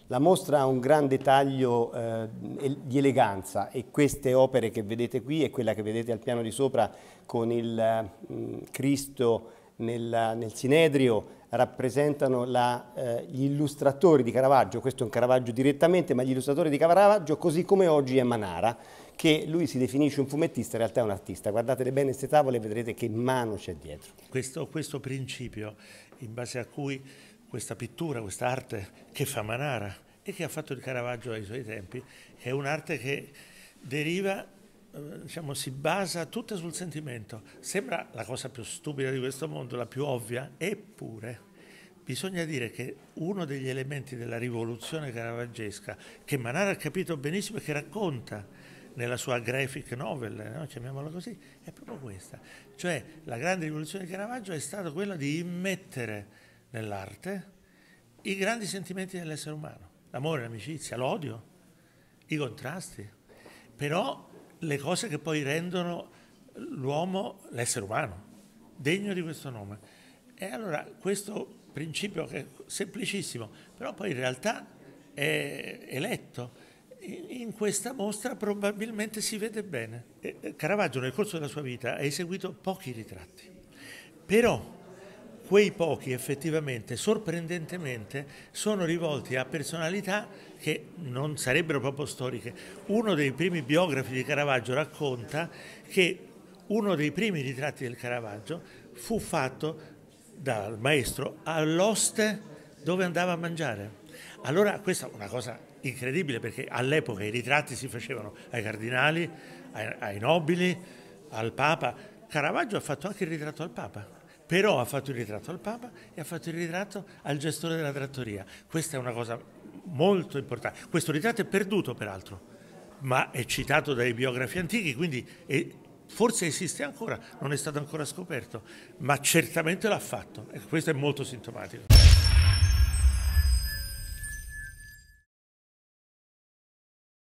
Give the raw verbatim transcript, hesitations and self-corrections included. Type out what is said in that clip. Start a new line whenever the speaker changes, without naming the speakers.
La mostra ha un grande taglio eh, di eleganza e queste opere che vedete qui e quella che vedete al piano di sopra con il eh, Cristo nel, nel Sinedrio rappresentano la, eh, gli illustratori di Caravaggio. Questo è un Caravaggio direttamente, ma gli illustratori di Caravaggio, così come oggi è Manara, che lui si definisce un fumettista, in realtà è un artista. Guardate bene queste tavole e vedrete che mano c'è dietro.
Questo, questo principio in base a cui questa pittura, questa arte che fa Manara e che ha fatto il Caravaggio ai suoi tempi, è un'arte che deriva, diciamo, si basa tutta sul sentimento. Sembra la cosa più stupida di questo mondo, la più ovvia, eppure bisogna dire che uno degli elementi della rivoluzione caravaggesca, che Manara ha capito benissimo e che racconta nella sua graphic novel, no? Chiamiamola così, è proprio questa. Cioè la grande rivoluzione di Caravaggio è stata quella di immettere nell'arte i grandi sentimenti dell'essere umano, l'amore, l'amicizia, l'odio, i contrasti, però le cose che poi rendono l'uomo, l'essere umano, degno di questo nome. E allora questo principio che è semplicissimo, però poi in realtà è, è letto. In questa mostra probabilmente si vede bene. Caravaggio nel corso della sua vita ha eseguito pochi ritratti, però quei pochi effettivamente, sorprendentemente, sono rivolti a personalità che non sarebbero proprio storiche. Uno dei primi biografi di Caravaggio racconta che uno dei primi ritratti del Caravaggio fu fatto dal maestro all'oste dove andava a mangiare. Allora questa è una cosa incredibile, perché all'epoca i ritratti si facevano ai cardinali, ai, ai nobili, al Papa. Caravaggio ha fatto anche il ritratto al Papa. Però ha fatto il ritratto al Papa e ha fatto il ritratto al gestore della trattoria. Questa è una cosa molto importante. Questo ritratto è perduto peraltro, ma è citato dai biografi antichi, quindi è, forse esiste ancora, non è stato ancora scoperto, ma certamente l'ha fatto e questo è molto sintomatico.